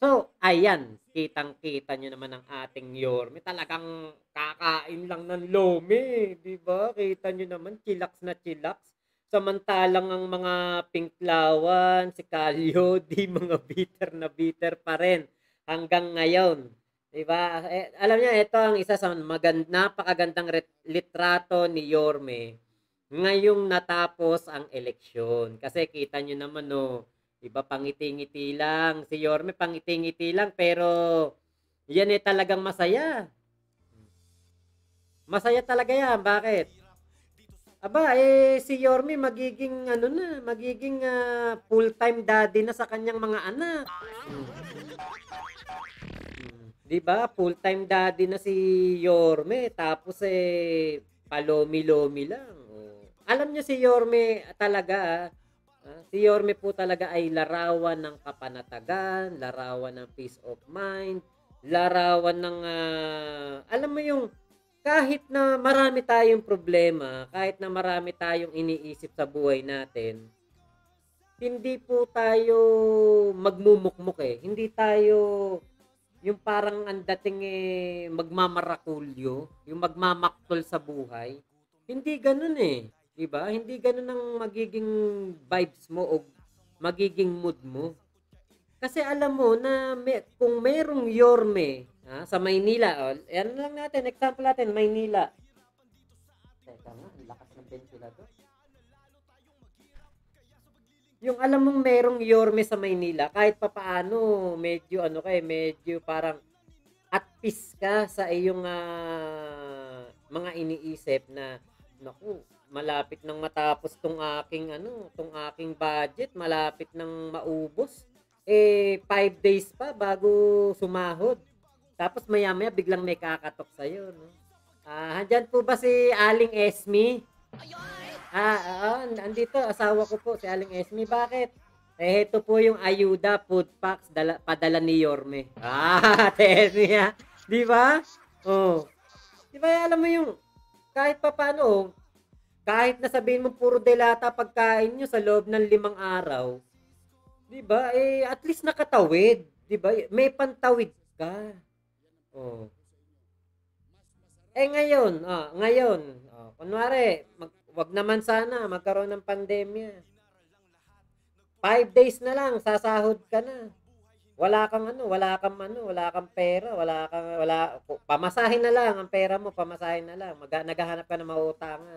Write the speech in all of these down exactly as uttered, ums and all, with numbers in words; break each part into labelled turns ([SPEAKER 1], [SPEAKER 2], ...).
[SPEAKER 1] So, ayan, kitang-kita niyo naman ang ating Yorme, talagang kakain lang ng lomi, 'di ba? Kita niyo naman chillax na chillax. Samantalang ang mga Pinklawan, si Calio, 'di mga bitter na bitter pa rin hanggang ngayon, 'di ba? Eh, alam niyo ito ang isa sa magan napakagandang ret litrato ni Yorme ngayong natapos ang eleksyon. Kasi kita niyo naman, oh, 'di ba pangiti-ngiti lang, si Yorme pangiti-ngiti lang pero yan, eh, talagang masaya. Masaya talaga yan, bakit? Aba, eh, si Yorme magiging ano na, magiging, ah, full-time daddy na sa kanyang mga anak. Hmm. Hmm, 'di ba full-time daddy na si Yorme tapos, eh, palomi-lomi lang, oh. Alam niyo si Yorme talaga, ah, ah, si Yorme po talaga ay larawan ng kapanatagan, larawan ng peace of mind, larawan ng, ah, alam mo yung kahit na marami tayong problema, kahit na marami tayong iniisip sa buhay natin, hindi po tayo magmumukmok, eh. Hindi tayo yung parang ang dating, eh, magmamarakulyo, yung magmamaktol sa buhay. Hindi gano'n, eh, 'di ba? Hindi gano'n ang magiging vibes mo o magiging mood mo. Kasi alam mo na me kung merong Yorme, ah, sa Maynila, oh, ano lang natin, example natin Maynila. Teka nga, ang lakas ng ventilador. Yung alam mong merong Yorme sa Maynila, kahit papaano medyo ano ka, eh, medyo parang at peace ka sa iyong, ah, mga iniisip na, "Naku, malapit ng matapos 'tong aking ano, 'tong aking budget, malapit ng maubos. Eh, five days pa bago sumahod." Tapos maya-maya biglang may kakatok sa'yo 'no. Ah, andiyan po ba si Aling Esme? Ah, oo, andito asawa ko po si Aling Esme, bakit? Eh, ito po yung ayuda, food packs, dala padala ni Yorme. Ah, Ate Esme, ah, 'di ba? Oh, 'di ba alam mo yung kahit papaano, oh, kahit na sabihin mong puro delata pagkain niyo sa loob ng limang araw, 'di ba, eh, at least nakatawid, 'di ba? May pantawid ka. Oh. Eh, ngayon, oh, ngayon, oh, kunwari mag 'wag naman sana magkaroon ng pandemya. Five days na lang sasahod ka na. Wala kang ano, wala kang ano, wala kang pera, wala kang wala pamasahe na lang ang pera mo, pamasahe na lang, mag naghahanap ka ng mauutangan.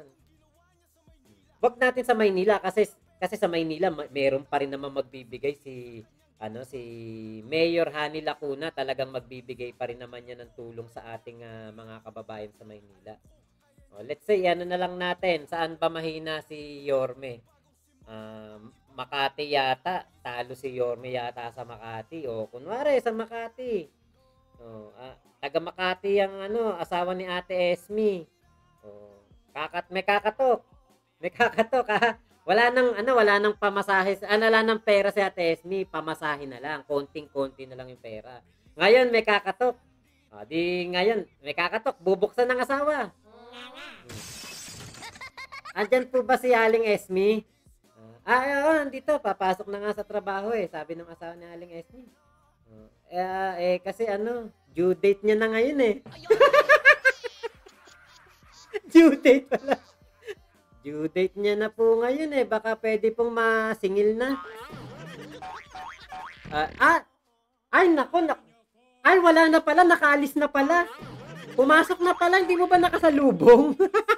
[SPEAKER 1] 'Wag natin sa Maynila kasi kasi sa Maynila ma meron pa rin namang magbibigay si ano, si Mayor Hanny Lacuna, talagang magbibigay pa rin naman 'yan ng tulong sa ating, ah, mga kababayan sa Maynila. Oh, let's say ano na lang natin, saan ba mahina si Yorme? Um, Makati yata, talo si Yorme yata sa Makati. O kunwari sa Makati, oh, ah, taga Makati ang ano, asawa ni Ate Esme. Oh, kakat may kakatok. May kakatok ha. Wala nang ano, wala nang pamasahe, ano wala nang pera si Ate Esme, pamasahe na lang, konting-konti na lang yung pera. Ngayon may kakatok. Ah, di ngayon may kakatok, bubuksan ng asawa. Hmm. Andiyan po ba si Aling Esme? Ah, ah, oo, nandito, papasok na nga sa trabaho eh, sabi ng asawa ni Aling Esme. Oh, eh, ah, eh, kasi ano, due date niya na ngayon eh. Due date pala. Due date niya na po ngayon eh, baka pwede pong masingil na. Ah, ah, ay nako, nak ay wala na pala, nakaalis na pala. Pumasok na pala, hindi mo ba nakasalubong?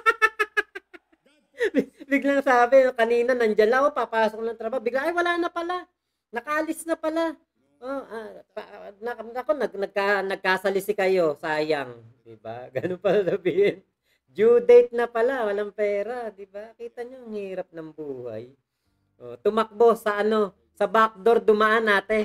[SPEAKER 1] Biglang sabi, kanina nandiyan lang ako, papasok ng trabaho, bigla, ay wala na pala. Nakaalis na pala. Oh, ah, pa, na, ako, nag, nagka, nagkasalisi kayo, sayang. Diba? Ganun pala sabihin. Due date na pala, walang pera. Diba? Kita nyo, ang hirap ng buhay. Oh, tumakbo sa ano, sa backdoor dumaan natin.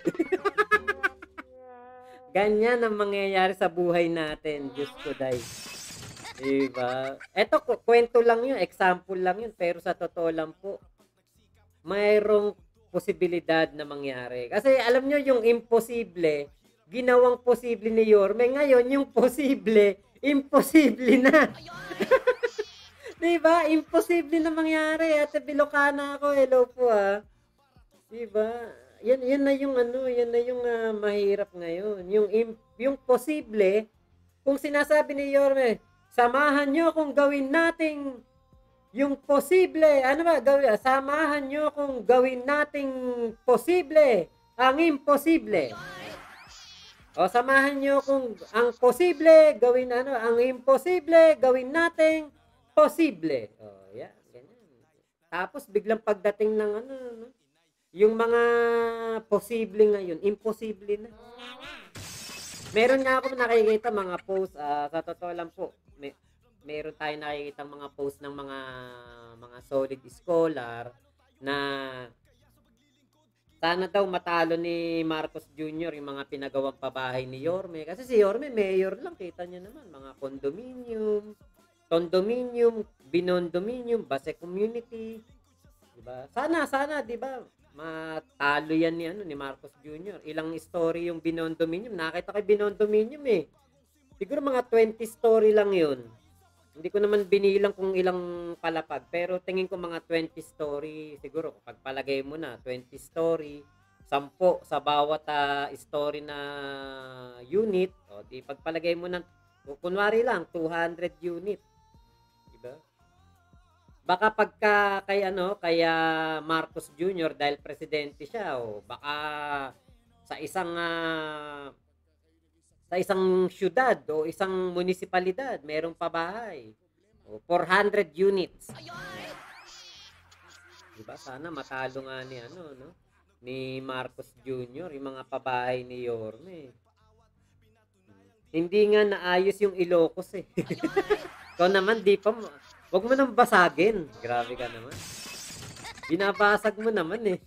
[SPEAKER 1] Ganyan ang mangyayari sa buhay natin. Diyos ko, day. Diba? Eto, kwento lang yun, example lang yun, pero sa totoo lang po, mayroong posibilidad na mangyari. Kasi alam nyo, yung imposible, ginawang posible ni Yorme. Ngayon, yung posible, imposible na. Diba? Imposible na mangyari. Ate Bilocana ako, hello po ah. Diba? yan yan na yung ano, yan na yung, ah, mahirap ngayon. Yung im yung posible, kung sinasabi ni Yorme, "Samahan niyo akong gawin nating yung posible." Ano ba gawin? "Samahan niyo akong gawin nating posible ang imposible." O samahan niyo kung ang posible gawin ano, ang imposible gawin nating posible. Oh, yan, ganyan. Tapos biglang pagdating ng ano, no, yung mga posible ngayon, imposible na. Meron nga ako nakikita mga post, ah, sa totoo lang po, may meron tayong nakikitang mga post ng mga mga solid scholar na sana daw matalo ni Marcos Junior yung mga pinagawang pabahay ni Yorme. Kasi si Yorme, mayor lang. Kita niyo naman, mga condominium, condominium, binondominium, base community. Diba? Sana, sana, diba? Matalo yan ni, ano, ni Marcos Junior Ilang story yung binondominium. Nakita ko yung binondominium eh. Siguro mga twenty story lang yun. Hindi ko naman binilang kung ilang palapag, pero tingin ko mga twenty story siguro. Kapag palagay mo na twenty story, sampo sa bawat uh, story na unit, o di pagpalagay mo ng kunwari lang two hundred unit. Diba? Baka pagka kay ano, kaya Marcos Junior dahil presidente siya, o baka sa isang uh, sa isang syudad o isang munisipalidad, merong pabahay. O four hundred units. Diba? Sana matalo nga ni ano, no? Ni Marcos Junior yung mga pabahay ni Yorme. Hindi nga naayos yung Ilocos eh. Ikaw naman, di pa, wag mo nang basagin. Grabe ka naman. Binabasag mo naman eh.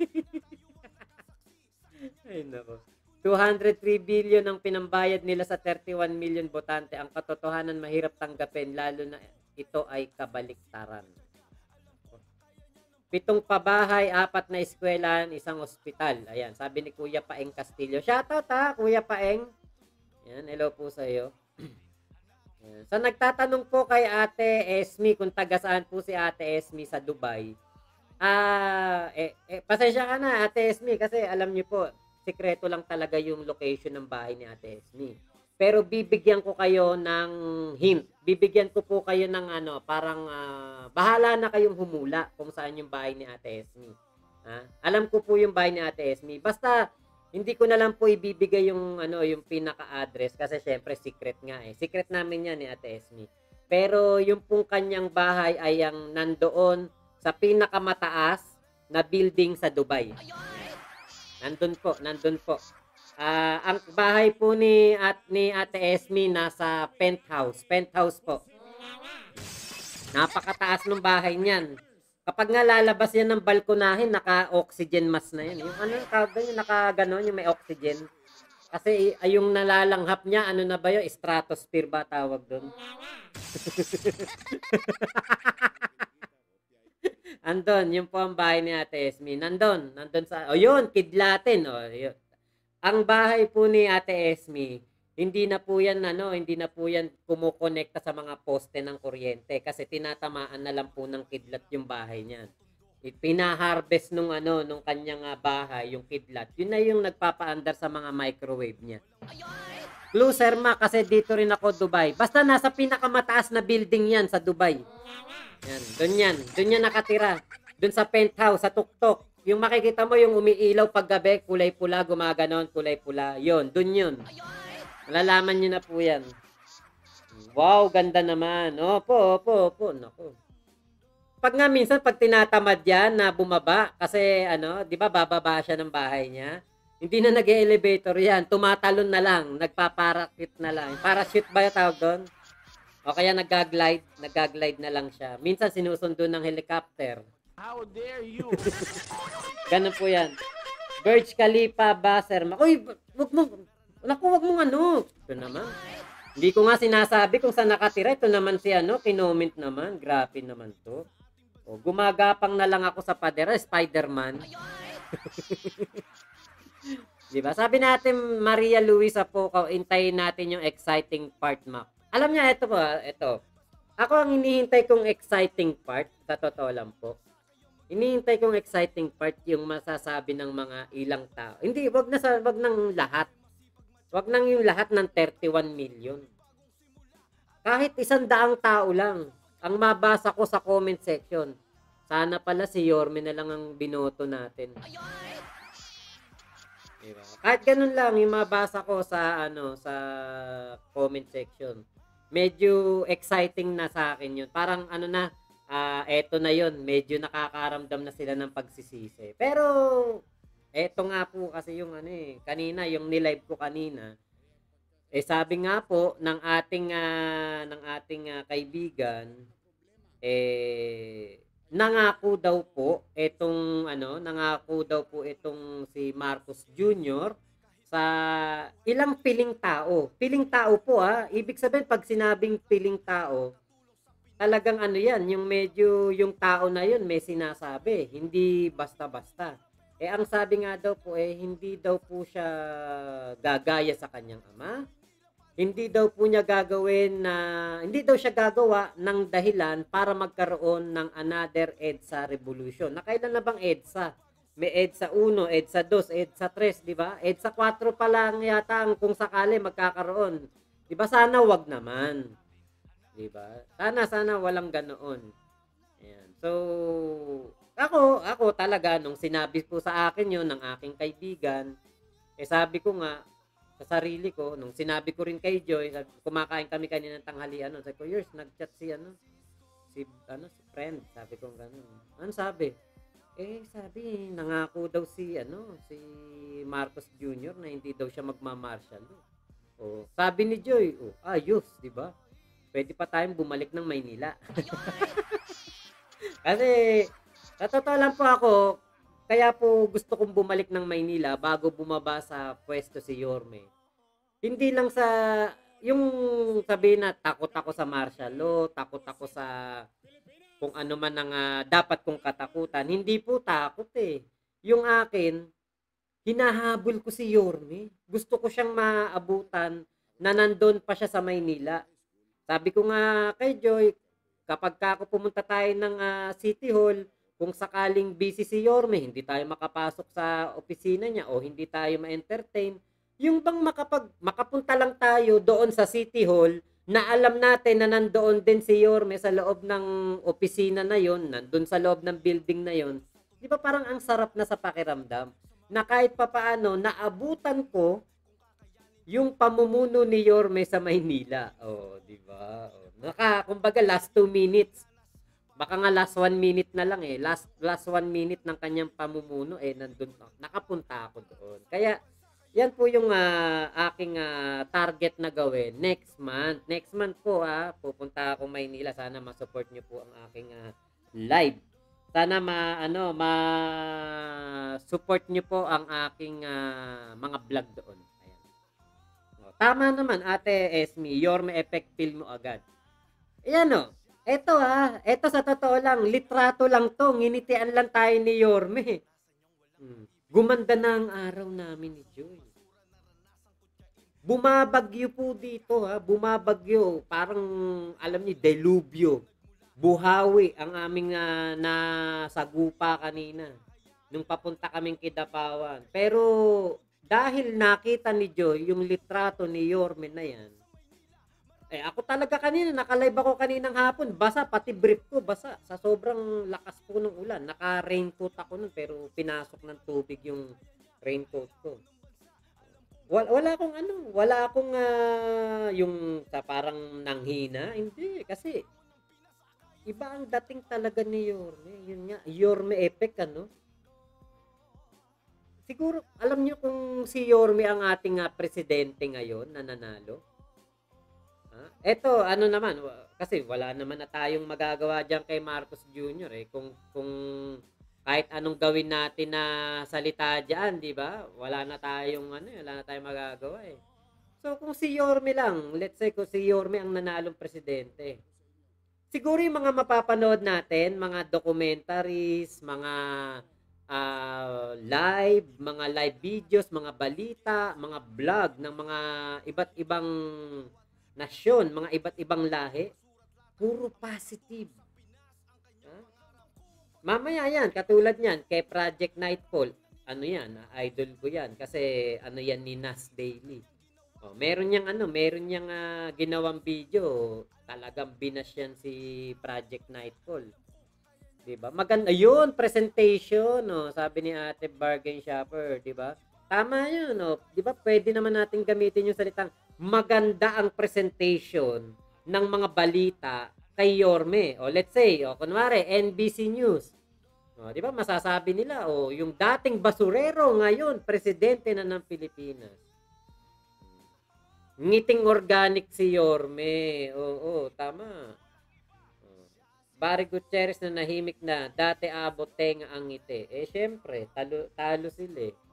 [SPEAKER 1] Ay nako. two hundred three billion ang pinambayad nila sa thirty-one million botante. Ang katotohanan mahirap tanggapin, lalo na ito ay kabaliktaran. Pitong pabahay, apat na eskwelahan, isang ospital. Ayan, sabi ni Kuya Paeng Castillo. Shoutout ha, Kuya Paeng. Ayan, hello po sa iyo. Ayan. So nagtatanong po kay Ate Esmi kung taga saan po si Ate Esmi sa Dubai. Ah, eh, eh, pasensya ka na Ate Esmi kasi alam niyo po, sikreto lang talaga yung location ng bahay ni Ate Esmi. Pero bibigyan ko kayo ng hint. Bibigyan ko po kayo ng ano, parang uh, bahala na kayong humula kung saan yung bahay ni Ate Esmi. Ha? Alam ko po yung bahay ni Ate Esmi. Basta hindi ko na lang po ibibigay yung ano, yung pinaka-address kasi syempre secret nga eh. Secret namin yan ni Ate Esmi. Pero yung pong kanyang bahay ay ang nandoon sa pinakamataas na building sa Dubai. Nandun po, nandun po. Uh, ang bahay po ni, at, ni Ate Esmi nasa penthouse. Penthouse po. Napakataas ng bahay niyan. Kapag nga lalabas yan ng balkonahin, naka-oxygen mask na yan. Yung ano, yung naka-ganon, yung may oxygen. Kasi ay, yung nalalanghap niya, ano na ba yun? Stratosphere ba tawag doon? Andon, yun po ang bahay ni Ate Esmi. Nandun, nandun sa, o yun, Kidlatin. O, yun. Ang bahay po ni Ate Esmi, hindi na po yan, ano, hindi na po yan kumukonekta sa mga poste ng kuryente kasi tinatamaan na lang po ng kidlat yung bahay niyan. Pinaharvest nung ano, nung kanyang uh, bahay, yung kidlat. Yun na yung nagpapaandar sa mga microwave niya. Loser ma, kasi dito rin ako Dubai. Basta nasa pinakamataas na building yan sa Dubai. Yan, doon yan. Doon yan nakatira. Doon sa penthouse, sa tuktok. Yung makikita mo yung umiilaw paggabi, kulay pula, gumaganon, kulay pula. Yun, doon yun. Malalaman nyo na po yan. Wow, ganda naman. Opo, opo, opo. Naku. Pag nga minsan, pag tinatamad yan na bumaba, kasi ano, di ba bababa siya ng bahay niya, hindi na nag-elevator yan. Tumatalon na lang. Nagpaparakit na lang. Parachute ba yung tawag doon? O kaya nag-glide, nag-glide na lang siya. Minsan sinusundo ng helicopter.
[SPEAKER 2] How dare you?
[SPEAKER 1] Ganun po yan. Burj Khalifa, Basser. Uy, wag mo, naku, wag mong ano. Ito naman. Hindi ko nga sinasabi kung saan nakatira. Ito naman si ano, kinoment naman. Grabe naman to. O, gumagapang na lang ako sa padera, Spider-Man. Diba? Sabi natin, Maria Luisa po, intayin natin yung exciting part map. Alam niya, ito po, ito. Ako ang hinihintay kong exciting part, sa totoo lang po. Hinihintay kong exciting part yung masasabi ng mga ilang tao. Hindi, wag na sa wag ng lahat. Wag nang yung lahat ng thirty-one million. Kahit isang daang tao lang ang mabasa ko sa comment section. Sana pala si Yorme na lang ang binoto natin. Diba? Kahit ganun lang yung mabasa ko sa ano sa comment section. Medyo exciting na sa akin yun. Parang ano na, ah eto na yun. Medyo nakakaramdam na sila ng pagsisisi. Pero eto nga po kasi yung ano eh, kanina yung nilive ko kanina. Eh sabi nga po ng ating ah, ng ating ah, kaibigan, eh nangako daw po itong ano, nangako daw po itong si Marcos Junior sa ilang piling tao. Piling tao po ah. Ibig sabihin pag sinabing piling tao, talagang ano 'yan, yung medyo yung tao na 'yun may sinasabi, hindi basta-basta. Eh ang sabi nga daw po eh hindi daw po siya gagaya sa kanyang ama. Hindi daw po niya gagawin na hindi daw siya gagawa ng dahilan para magkaroon ng another EDSA revolution. Nakailan na bang EDSA? May EDSA one, EDSA two, EDSA three, di ba? EDSA four pa lang yata ang kung sakali magkakaroon. Di ba? Sana wag naman. Di ba? Sana sana walang ganoon. Ayan. So, ako, ako talaga nung sinabi po sa akin 'yon ng aking kaibigan, eh sabi ko nga sa sarili ko, nung sinabi ko rin kay Joy, sabi, kumakain kami kanina ng tanghalian, ano, sabi ko, yours, nag-chat si, ano, si, ano, si friend, sabi ko gano'n. Ano sabi? Eh, sabi, nangako daw si, ano, si Marcos Junior na hindi daw siya magma-martial. Oh, sabi ni Joy, oh, ayos, di ba? Pwede pa tayong bumalik ng Maynila. Kasi, sa totoo lang po ako, kaya po gusto kong bumalik ng Maynila bago bumaba sa pwesto si Yorme. Hindi lang sa yung sabihin na takot ako sa martial law, takot ako sa kung ano man ang ah, dapat kong katakutan. Hindi po takot eh. Yung akin, hinahabol ko si Yorme. Gusto ko siyang maabutan na nandun pa siya sa Maynila. Sabi ko nga kay Joy, kapag ka ako pumunta tayo ng ah, City Hall, kung sakaling busy si Yorme, hindi tayo makapasok sa opisina niya o hindi tayo ma-entertain, yung bang makapag, makapunta lang tayo doon sa City Hall na alam natin na nandoon din si Yorme sa loob ng opisina na yon, nandun sa loob ng building na yon, di ba parang ang sarap na sa pakiramdam na kahit papaano naabutan ko yung pamumuno ni Yorme sa Maynila. Oh, di ba? Oh, naka, kumbaga last two minutes. Baka nga last one minute na lang eh. Last last one minute ng kanyang pamumuno eh nandun nakapunta ako doon. Kaya yan po yung ah, aking ah, target na gawin next month. Next month po ah, pupunta ako Maynila. Sana ma-support niyo po ang aking ah, live. Sana ma ano ma support niyo po ang aking ah, mga vlog doon. Ayan. O, tama naman Ate Esme, Yorme effect feel mo agad. Ayan o. Eto ah, eto sa totoo lang, litrato lang to, nginitian lang tayo ni Yorme. Hmm. Gumanda na ang araw namin ni Joy. Bumabagyo po dito ha, bumabagyo, parang alam niyo, delubyo. Buhawi ang aming uh, nasagupa kanina nung papunta kaming Kidapawan. Pero dahil nakita ni Joy yung litrato ni Yorme na yan, eh ako talaga kanina, naka-live ako kaninang hapon, basa, pati brief ko, basa. Sa sobrang lakas po ng ulan. Naka-raincoat ako nun, pero pinasok ng tubig yung raincoat ko. Wala, wala akong ano, wala akong uh, yung sa parang nanghina. Hindi, kasi iba ang dating talaga ni Yorme. Yun nga, Yorme effect, ano? Siguro, alam nyo kung si Yorme ang ating uh, presidente ngayon na nanalo? Eto, ano naman, kasi wala naman na tayong magagawa diyan kay Marcos Junior eh. Kung kung kahit anong gawin natin na salita diyan, 'di ba? Wala na tayong ano, wala na tayong magagawa eh. So kung si Yorme lang, let's say kung si Yorme ang nanalong presidente. Siguro yung mga mapapanood natin, mga documentaries, mga uh, live, mga live videos, mga balita, mga vlog ng mga iba't ibang nasyon, mga iba't ibang lahi, puro positive. Ha? Mamaya yan, katulad niyan, kay Project Nightfall. Ano yan, ah, idol ko yan. Kasi ano yan ni Nas Daily. Oh, meron niyang ano, meron niyang ah, ginawang video. Talagang binas yan si Project Nightfall. 'Di ba? Maganda 'yun, presentation, no. Sabi ni Ate Bargain Shopper, 'di ba? Tama 'yun, no. 'Di ba? Pwede naman nating gamitin yung salitang maganda ang presentation ng mga balita kay Yorme. O let's say, o kunwari N B C News. O, 'di ba? Masasabi nila, o yung dating basurero ngayon presidente na ng Pilipinas. Ngiting organic si Yorme. Oo, tama. Barry Gutierrez na nahimik na, dati abot tenga ang ngiti. Eh, syempre, talo, talo sila eh.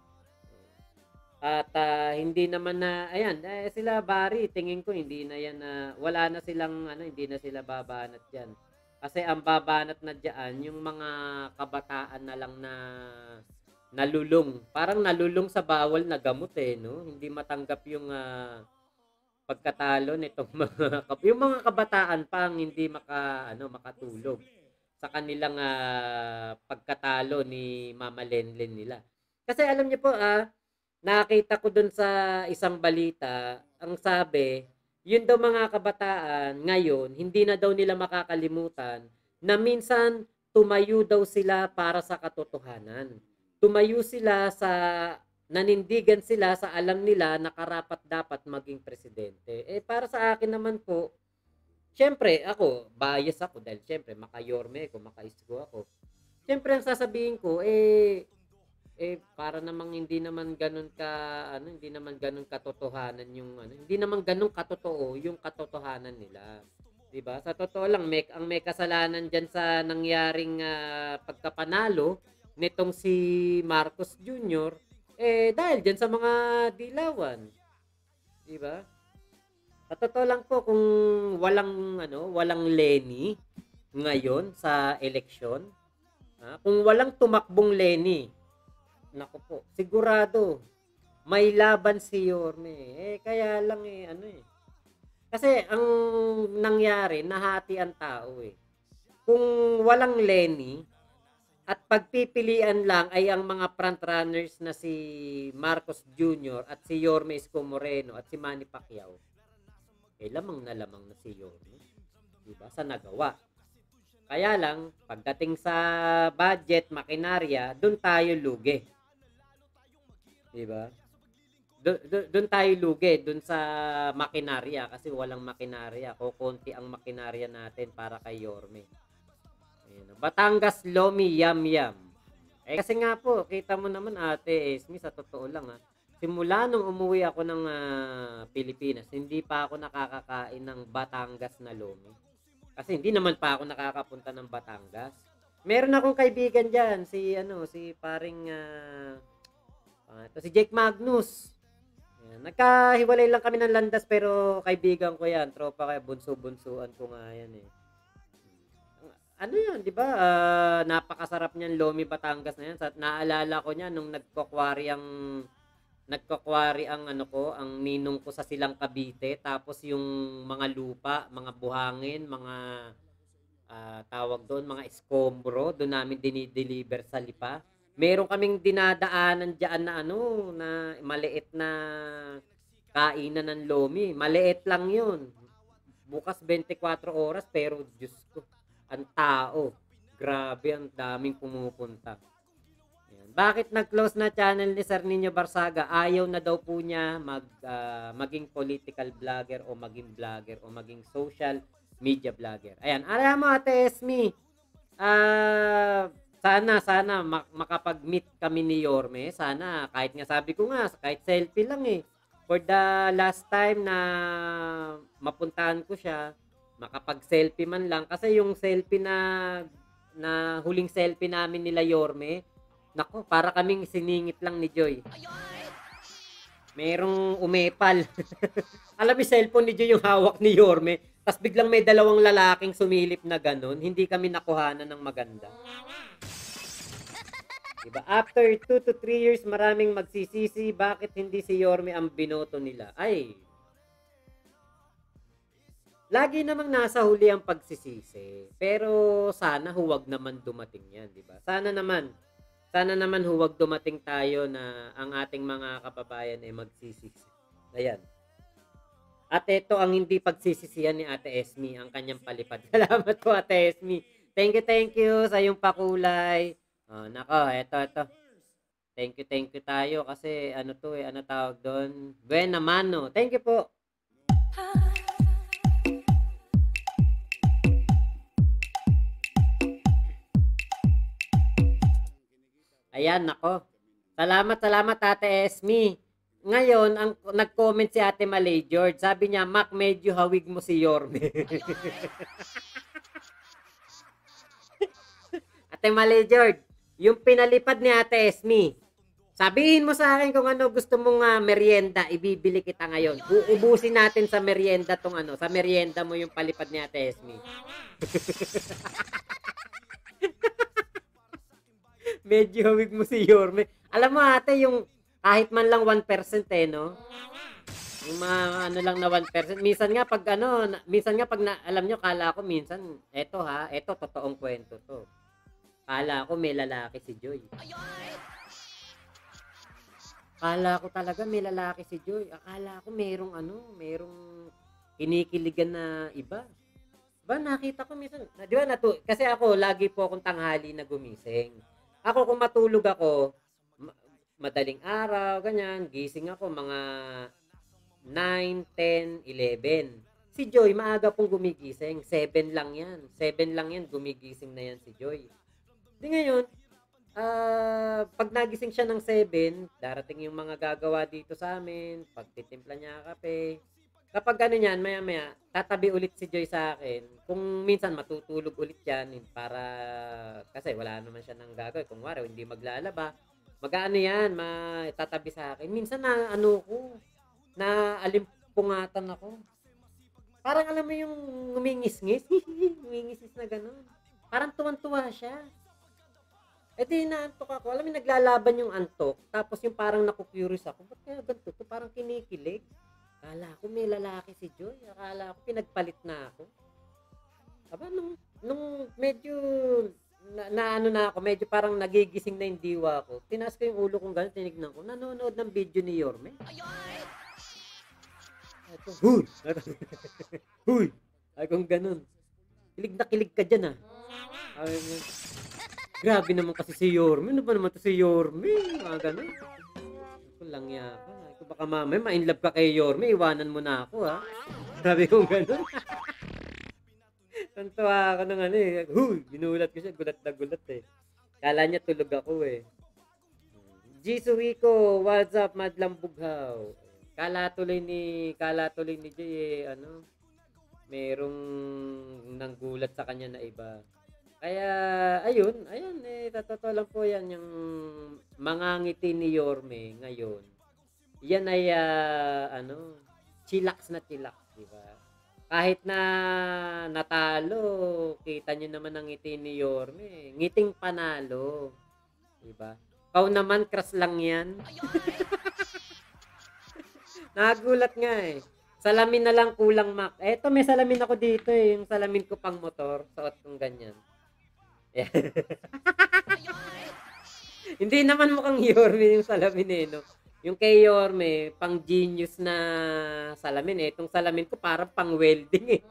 [SPEAKER 1] At ah, hindi naman na, ayan, eh, sila Barry, tingin ko hindi na yan na, wala na silang, ano, hindi na sila babanat dyan. Kasi ang babanat na dyan, yung mga kabataan na lang na nalulung. Parang nalulung sa bawal na gamot eh, no? Hindi matanggap yung ah, pagkatalo nitong mga kap- yung mga kabataan pa ang hindi maka ano makatulog sa kanilang ah, pagkatalo ni Mama Lenlen nila. Kasi alam niyo po ah nakita ko dun sa isang balita, ang sabi, yun daw mga kabataan ngayon hindi na daw nila makakalimutan na minsan tumayo daw sila para sa katotohanan. Tumayo sila sa nanindigan sila sa alam nila na karapat-dapat maging presidente. Eh, para sa akin naman po, siyempre, ako, bias ako dahil siyempre, maka-Yorme ako, maka-Isko ako. Siyempre, ang sasabihin ko, eh, eh, para namang hindi naman ganun ka, ano, hindi naman ganun katotohanan yung, ano, hindi naman ganun katotoo yung katotohanan nila. 'Di ba? Sa totoo lang, may, ang may kasalanan diyan sa nangyaring ah, pagkapanalo nitong si Marcos Junior eh dahil diyan sa mga dilawan, 'di ba? Sa totoo lang po kung walang ano, walang Lenny ngayon sa eleksyon, ah, kung walang tumakbong Lenny, nako po, sigurado may laban si Yorme. Eh kaya lang eh ano eh. Kasi ang nangyari, nahati ang tao eh. Kung walang Lenny, at pagpipilian lang ay ang mga frontrunners na si Marcos Junior at si Yorme Isko Moreno at si Manny Pacquiao. Eh, lamang na lamang na si Yorme. Diba? Sa nagawa. Kaya lang, pagdating sa budget, makinarya, dun tayo lugi. Diba? Doon tayo lugi, dun sa makinarya. Kasi walang makinarya. Kukunti ang makinarya natin para kay Yorme. Ayan. Batangas Lomi Yam Yam. Eh kasi nga po, kita mo naman Ate Esme, sa totoo lang ha. Simula nung umuwi ako ng ah, Pilipinas, hindi pa ako nakakakain ng Batangas na Lomi. Kasi hindi naman pa ako nakakapunta ng Batangas. Meron akong kaibigan diyan, si ano, si paring ah, ah, ito si Jake Magnus. Ayan. Nagkahiwalay lang kami ng landas pero kaibigan ko yan, tropa kaya bunso-bunsuan ko nga yan eh. Ano 'yun, 'di ba? Ah, napakasarap niyan Lomi Batangas na 'yan. Sa naalala ko niyan nung nagko-quarry ang nagko-quarry ang ano ko, ang ninong ko sa Silang Cavite. Tapos yung mga lupa, mga buhangin, mga ah, tawag doon, mga eskombro, doon namin dinideliver sa Lipa. Meron kaming dinadaanan diyan na ano, na maliit na kainan ng Lomi. Maliit lang 'yun. Bukas twenty-four oras pero Diyos ko, ang tao. Grabe, ang daming pumupunta. Ayan. Bakit nag-close na channel ni Sir Nino Barsaga? Ayaw na daw po niya mag, ah, maging political vlogger o maging vlogger o maging social media vlogger. Ayan. Alam mo, Ate Esme, ah, sana, sana mak- makapag-meet kami ni Yorme. Sana, kahit nga sabi ko nga, kahit selfie lang eh. For the last time na mapuntahan ko siya, makapag-selfie man lang. Kasi yung selfie na, na huling selfie namin nila Yorme, nako, para kaming siningit lang ni Joy. Merong umepal. Alam mo, cellphone ni Joy yung hawak ni Yorme, tapos biglang may dalawang lalaking sumilip na ganun, hindi kami nakuhanan ng maganda. Diba? After two to three years, maraming magsisisi, bakit hindi si Yorme ang binoto nila? Ay, lagi namang nasa huli ang pagsisisi. Pero sana huwag naman dumating 'yan, 'di ba? Sana naman sana naman huwag dumating tayo na ang ating mga kababayan ay magsisisi. Ayan. At ito ang hindi pagsisisihan ni Ate Esme, ang kanyang palipad. Salamat po, Ate Esme. Thank you, thank you sa iyong pakulay. Oh, nako, eto, eto. Thank you, thank you tayo kasi ano to eh, ano tawag doon? Buena mano. Thank you po. Ayan, nako. Salamat, salamat Ate Esme. Ngayon, ang nag-comment si Ate Malay George. Sabi niya, Mac, medyo hawig mo si Yorme. Ate Malay George, yung pinalipad ni Ate Esme, sabihin mo sa akin kung ano gusto mong uh, merienda, ibibili kita ngayon. Uubusin natin sa merienda tong ano, sa merienda mo yung palipad ni Ate Esme. Medyo hawig mo si Yorme. Alam mo ate, yung kahit man lang one percent eh, no? Yung mga ano lang na one percent. Minsan nga pag ano, minsan nga pag na, alam nyo, kala ko minsan, eto ha, eto totoong kwento to. Kala ko may lalaki si Joy. Kala ko talaga may lalaki si Joy. Akala ko merong ano, merong kinikiligan na iba. Ba, nakita ko minsan, di ba, natu kasi ako, lagi po akong tanghali na gumising. Ako, kung matulog ako, madaling araw, ganyan, gising ako mga nine, ten, eleven. Si Joy, maaga pong gumigising. seven lang yan. seven lang yan, gumigising na yan si Joy. Di ngayon, uh, pag nagising siya ng seven, darating yung mga gagawa dito sa amin, pagtitimpla niya kape. Kapag ano yan, maya maya, tatabi ulit si Joy sa akin. Kung minsan matutulog ulit yan, para, kasi wala naman siya nang gagawin. Kung wari, hindi maglalaba, mag-ano yan, matatabi sa akin. Minsan na ano ko, na alimpungatan ako. Parang alam mo yung ngumingis-ngis, ngumingis-ngis na gano'n. Parang tuwan-tuwa siya. E di naantok ako. Alam mo, naglalaban yung antok. Tapos yung parang naku-curious ako. Ba't kaya ganito? To parang kinikilig. Akala ko may lalaki si Joy. Akala ko pinagpalit na ako. Aba, nung, nung medyo na, na ano na ako, medyo parang nagigising na yung diwa ko. Tinaas ko yung ulo kong gano'n, tinignan ko. Nanonood ng video ni Yorme. Ito, huy! Huy! Ay kung gano'n. Kilig na kilig ka dyan ah. Ay, grabe naman kasi si Yorme. Ano ba naman to si Yorme? Mga gano'n. Ako lang yaka. Ito baka mamaya ma-inlove ka kay Yorme. Iwanan mo na ako ha. Sabi kong gano'n. Tantuwa ako ng ano eh. Huy! Ginulat ko siya. Gulat na gulat eh. Kala niya tulog ako eh. Jisoo Rico, what's up, Madlang Bughaw? Kala tuloy ni, kala tuloy ni Jay eh, ano, merong nanggulat sa kanya na iba. Kaya, ayun, ayun, eh, totoo lang po yan, yung mga ngiti ni Yorme ngayon. Yan ay, uh, ano, chillax na chillax, di ba? Kahit na natalo, kita nyo naman ang ngiti ni Yorme. Ngiting panalo, di ba? Pau naman, crush lang yan. Nagulat nga eh. Salamin na lang kulang, Mac. Eto, may salamin ako dito eh. Yung salamin ko pang motor. Suot kong ganyan. Yeah. Hindi naman mukhang Yorme yung salamin eh, no? Yung kay Yorme, pang genius na salamin eh. Itong salamin ko parang pang welding eh.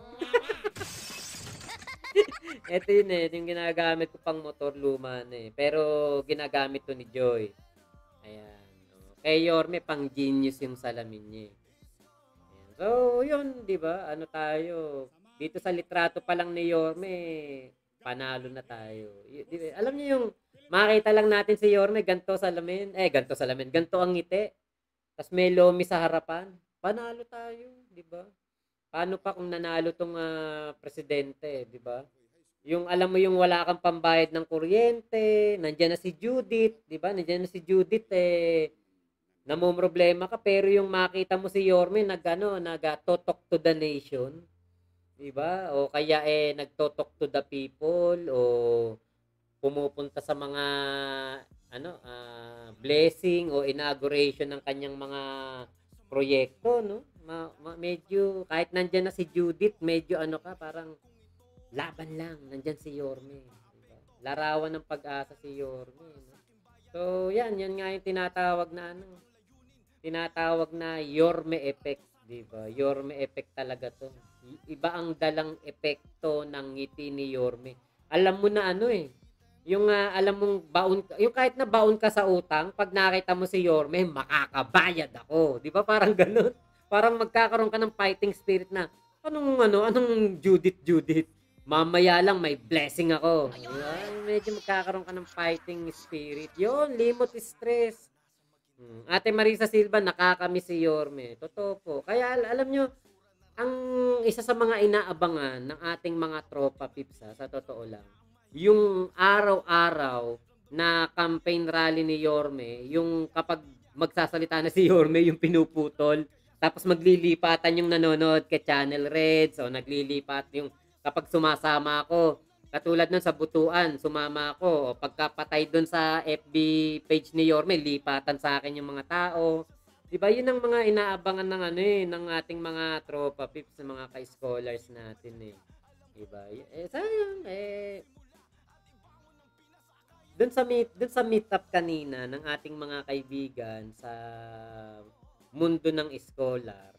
[SPEAKER 1] Ito yun eh. Yung ginagamit ko pang motor, luma na eh. Pero ginagamit to ni Joy. Ayan. Kay Yorme, pang genius yung salamin niya. Ayan. So, yun, di ba? Ano tayo? Dito sa litrato pa lang ni Yorme, panalo na tayo. Y- di ba? Alam niyo yung, makita lang natin si Yorme, ganto salamin. Eh, ganto salamin. Ganto ang ngiti. Tapos may lomi sa harapan. Panalo tayo, di ba? Paano pa kung nanalo tong uh, presidente, di ba? Yung alam mo yung wala kang pambayad ng kuryente, nandiyan na si Judith, di ba? Nandiyan na si Judith eh namomroblema ka, pero yung makita mo si Yorme nag ano, nag-totok to the nation, 'di ba? O kaya eh nagtotok to the people o pumupunta sa mga ano, uh, blessing o inauguration ng kanyang mga proyekto, no? ma ma medyo kahit nandiyan na si Judith, medyo ano ka, parang laban lang, nandiyan si Yorme, 'di ba? Larawan ng pag-asa si Yorme, 'no? So 'yan, 'yan nga yung tinatawag na ano, tinatawag na Yorme effect, 'di ba? Yorme effect talaga 'to. I iba ang dalang epekto ng ngiti ni Yorme. Alam mo na ano, eh, yung, ah, alam mong baon ka yung kahit na baon ka sa utang, 'pag nakita mo si Yorme, makakabayad ako, 'di ba parang gano'n? Parang magkakaroon ka ng fighting spirit na, anong ano, anong Judith, Judith, mamaya lang may blessing ako, 'di ba? Medyo magkakaroon ka ng fighting spirit, 'yun, limot stress. Hmm, Ate Marisa Silva, nakaka-miss si Yorme, totoo po. Kaya al alam niyo, ang isa sa mga inaabangan ng ating mga tropa pips, ah, sa totoo lang, yung araw-araw na campaign rally ni Yorme, yung kapag magsasalita na si Yorme yung pinuputol, tapos maglilipatan yung nanonood kay Channel Reds o naglilipat yung kapag sumasama ako, katulad nun sa Butuan, sumama ako, o pagkapatay dun sa F B page ni Yorme, lipatan sa akin yung mga tao. 'Di ba, yun ang mga inaabangan ng ano, eh, ng ating mga tropa pips, ng mga ka-scholars natin, eh, 'di ba? Eh, sayang, eh, dun sa meet dun sa meetup kanina ng ating mga kaibigan sa mundo ng scholar,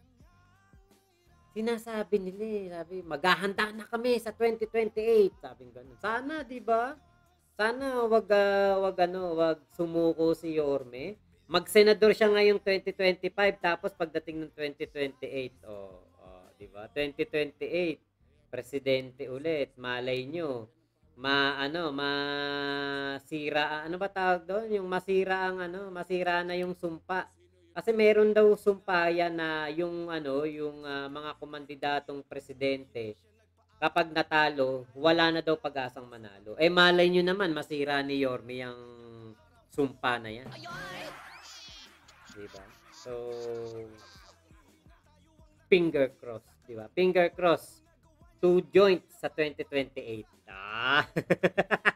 [SPEAKER 1] sinasabi nila, eh, sabi, "Maghahanda na kami sa twenty twenty-eight," sabing gano'n. Sana, 'di ba? Sana wag, ah, wag ano, wag sumuko si Yorme. Mag-senador siya ngayong twenty twenty-five, tapos pagdating ng twenty twenty-eight, oh, oh, 'di ba? twenty twenty-eight, presidente ulit. Malay nyo, ma ano, masira, ano ba tawag doon? Yung masira ang ano, masira na yung sumpa. Kasi meron daw sumpa yan na yung ano, yung ah, mga kumandidatong presidente, kapag natalo, wala na daw pag-asang manalo. Eh, malay nyo naman masira ni Yorme yang sumpa na yan, 'di ba? So, finger cross, 'di ba? Finger cross, two joints sa twenty twenty-eight. Ah.